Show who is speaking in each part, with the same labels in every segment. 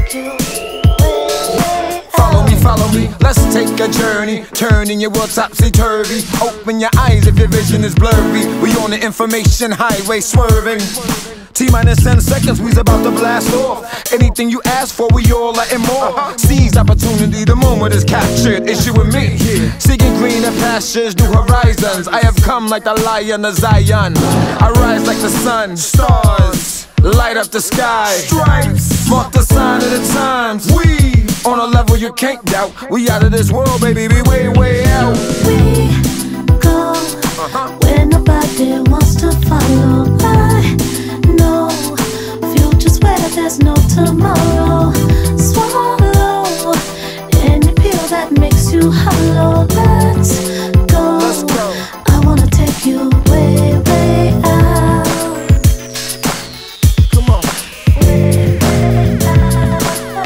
Speaker 1: Follow me, let's take a journey. Turning your world topsy-turvy. Open your eyes if your vision is blurry. We on the information highway swerving. T-minus 10 seconds, we's about to blast off. Anything you ask for, we all are and more. Seize opportunity, the moment is captured. It's you and me, seeking greener pastures, new horizons. I have come like the Lion of Zion. I rise like the sun, stars light up the sky. Stripes mark the sign of the times. We on a level you can't doubt. We out of this world, baby, we way, way out.
Speaker 2: We go where nobody wants to follow. I know futures where there's no tomorrow. Swallow any pill that makes you hollow. Let's go. I wanna take you way, way out.
Speaker 1: Come on.
Speaker 2: Way, way out.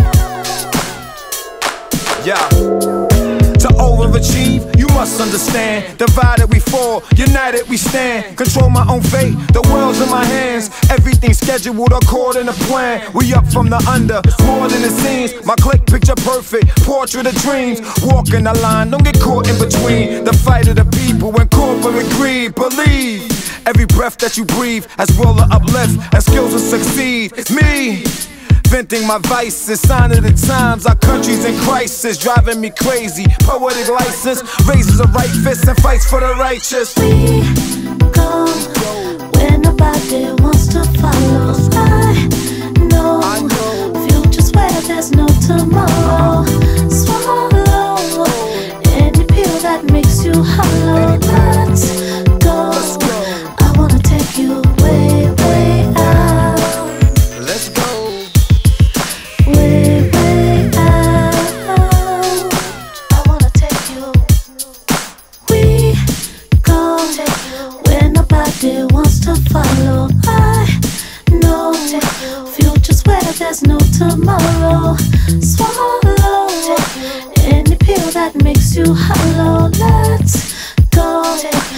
Speaker 1: Yeah. To overachieve, you must understand. Divided we fall, united we stand. Control my own fate, the world's in my hands. Everything scheduled according to plan. We up from the under, more than it seems. My click picture perfect, portrait of dreams. Walking the line, don't get caught in between. The fight of the people and corporate greed. Believe every breath that you breathe has will to uplift and skills to succeed. Me venting my vices, sign of the times. Our country's in crisis, driving me crazy. Poetic license raises a right fist and fights for the righteous.
Speaker 2: We go where nobody wants to follow. I know futures where there's no tomorrow. Swallow any pill that makes you hollow. Let's go. I wanna take you way, way out.
Speaker 1: Let's go.
Speaker 2: Way, way out. I wanna take you. We go where nobody wants to follow. I know futures where there's no tomorrow. Swallow any pill that makes you hollow. Let's go.